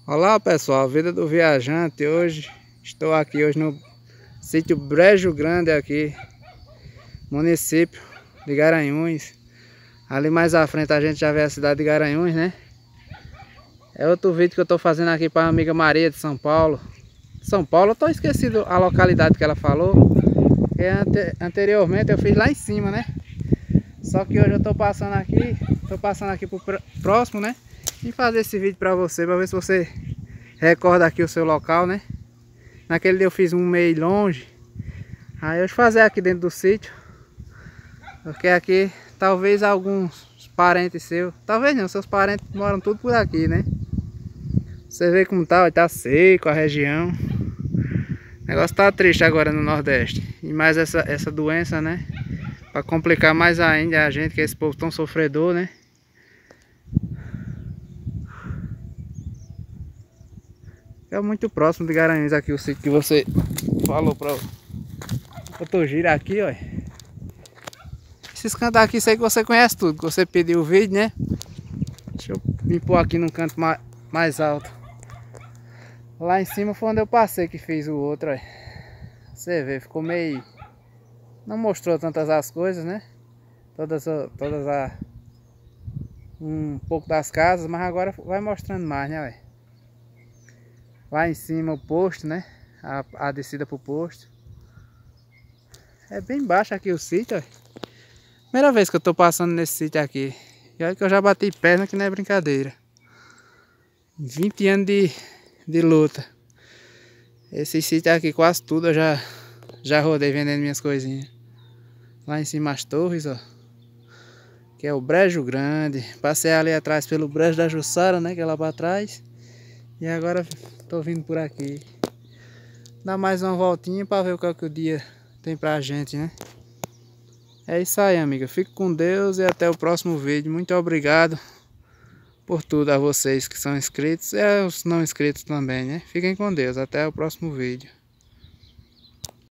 Olá pessoal, vida do viajante. Estou aqui no sítio Brejo Grande aqui, município de Garanhuns. Ali mais à frente a gente já vê a cidade de Garanhuns, né? É outro vídeo que eu estou fazendo aqui para a amiga Maria de São Paulo. Eu estou esquecido a localidade que ela falou, que anteriormente eu fiz lá em cima, né? Só que hoje eu estou passando aqui pro próximo, né? E fazer esse vídeo para ver se você recorda aqui o seu local, né? Naquele dia eu fiz um meio longe, aí hoje fazer aqui dentro do sítio, porque aqui talvez alguns parentes seus, talvez não, seus parentes moram tudo por aqui, né? Você vê como tá, vai tá seco a região. O negócio tá triste agora no Nordeste. E mais essa doença, né? Para complicar mais ainda a gente, que esse povo tão sofredor, né? É muito próximo de Garanhuns aqui o sítio que você falou pra eu girar aqui, ó. Esses cantos aqui, sei que você conhece tudo, que você pediu o vídeo, né? Deixa eu me pôr aqui num canto mais alto. Lá em cima foi onde eu passei que fiz o outro, ó. Você vê, ficou meio... Não mostrou tantas as coisas, né? Um pouco das casas, mas agora vai mostrando mais, né, ué? Lá em cima o posto, né? A descida pro posto. É bem baixo aqui o sítio, ó. Primeira vez que eu tô passando nesse sítio aqui. E olha que eu já bati perna, que não é brincadeira. 20 anos de luta. Esse sítio aqui, quase tudo eu já rodei vendendo minhas coisinhas. Lá em cima as torres, ó. Que é o Brejo Grande. Passei ali atrás pelo Brejo da Jussara, né? Que é lá pra trás. E agora tô vindo por aqui. Dar mais uma voltinha pra ver o que é que o dia tem pra gente, né? É isso aí, amiga. Fique com Deus e até o próximo vídeo. Muito obrigado por tudo a vocês que são inscritos e aos não inscritos também, né? Fiquem com Deus. Até o próximo vídeo.